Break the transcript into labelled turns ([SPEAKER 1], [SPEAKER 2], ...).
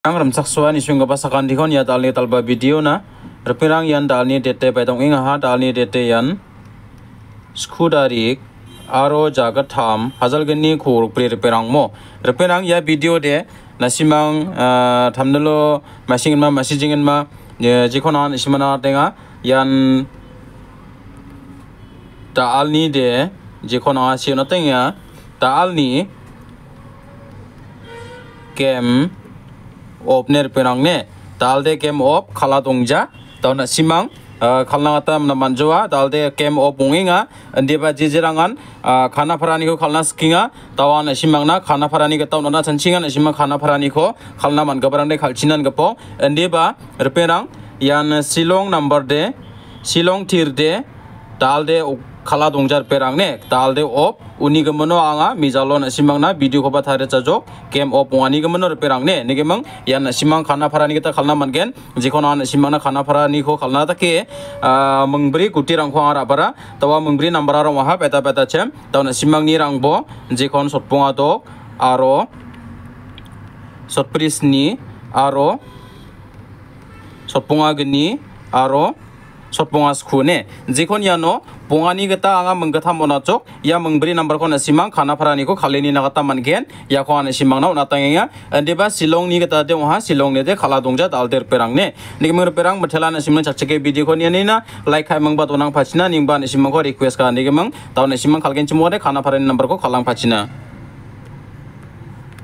[SPEAKER 1] ram saksua ni sunga pasakan dikon ya dalni talba video na repirang yan dalni dete paitong inga ha dalni dete yan skudarik aro jaga tham hazal gani khur pri repirang mo repirang ya video de nasimang thamnalo masingin ma masijingin ma jikona isimana tenga yan dalni de jikona siona tenga dalni kem opner penang ne dalde kem op khala dongja tauna simang khalna ngata na manjoa dalde kem op bunginga andeba jijirangan khana pharani ko khalna skinga tawan simang na khana pharani ka tauna na chanchingan simang khana pharani ko khalna man gabarang de khalchinan gapo andeba reperang yan silong number de silong tir de dalde khala dongjar perang ne dalde op uni gamono anga mijalo na simang na video ko bathare chajok kem op wani gamono perang ne nigemang yan na simang khana pharani kita khalna mangen jikona na simang na khana pharani ko khalna take mungbri kutirang ko ara bara tawa mungbri number aro waha peta peta chem taw na simang ni rangbo jikon sotponga do aro sotpris ni aro sotponga gni aro sotponga skune jikon yano pongani gata anga menggatha monachok ya mengbri number ko na simang khana pharani ko khaleni na gata mangen ya ko ana simang na unatangenga andeba silong ni gata de oha silong ne de khala dongja dalder perang ne nigmer perang mathela na simang chachake video ko ni na like khai mangba tonang phachina ningba na simang ko request ka nigemang taw na simang khalgen chimo de khana pharani number ko khalang phachina